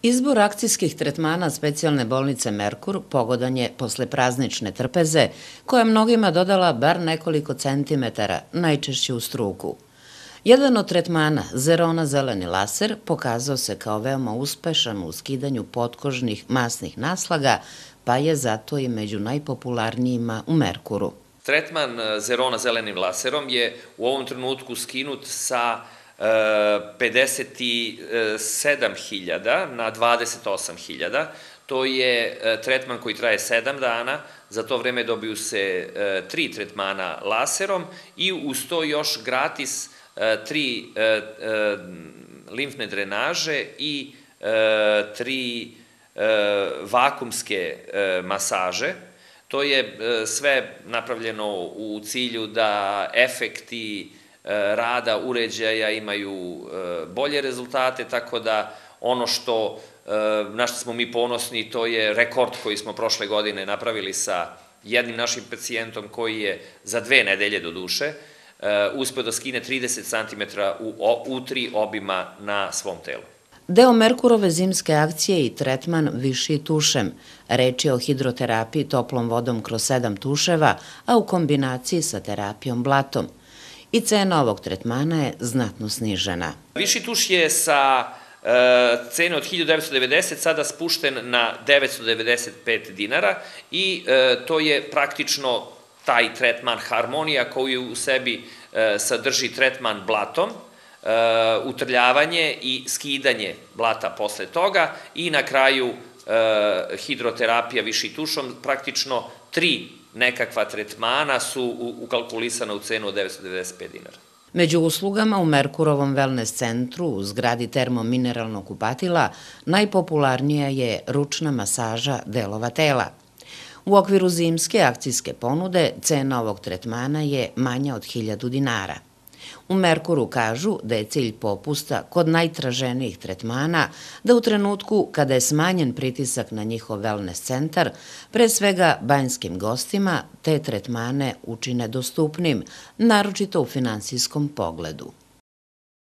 Izbor akcijskih tretmana specijalne bolnice Merkur pogodan je posle praznične trpeze, koja je mnogima dodala bar nekoliko centimetara, najčešće u struku. Jedan od tretmana, Zerona zeleni laser, pokazao se kao veoma uspešan u skidanju potkožnih masnih naslaga, pa je zato i među najpopularnijima u Merkuru. Tretman Zerona zelenim laserom je u ovom trenutku skinut sa 57.000 na 28.000. To je tretman koji traje 7 dana, za to vreme dobiju se 3 tretmana laserom i uz to još gratis 3 limfne drenaže i 3 vakumske masaže. To je sve napravljeno u cilju da efekti rada uređaja imaju bolje rezultate, tako da ono na što smo mi ponosni, to je rekord koji smo prošle godine napravili sa jednim našim pacijentom koji je za 2 nedelje do duše uspeo da skine 30 cm u 3 obima na svom telu. Deo Merkurove zimske akcije i tretman viši tušem. Reč je o hidroterapiji toplom vodom kroz 7 tuševa, a u kombinaciji sa terapijom blatom. I cena ovog tretmana je znatno snižena. Viši tuš je sa cene od 1990 sada spušten na 995 dinara i to je praktično taj tretman Harmonija koji u sebi sadrži tretman blatom, utrljavanje i skidanje blata posle toga i na kraju hidroterapija viši tušom, praktično 3 nekakva tretmana su ukalkulisana u cenu od 995 dinara. Među uslugama u Merkurovom wellness centru u zgradi termomineralnog kupatila najpopularnija je ručna masaža delova tela. U okviru zimske akcijske ponude cena ovog tretmana je manja od 1000 dinara. U Merkuru kažu da je cilj popusta kod najtraženijih tretmana da u trenutku kada je smanjen pritisak na njihov wellness centar, pre svega banjskim gostima, te tretmane učine dostupnim, naročito u finansijskom pogledu.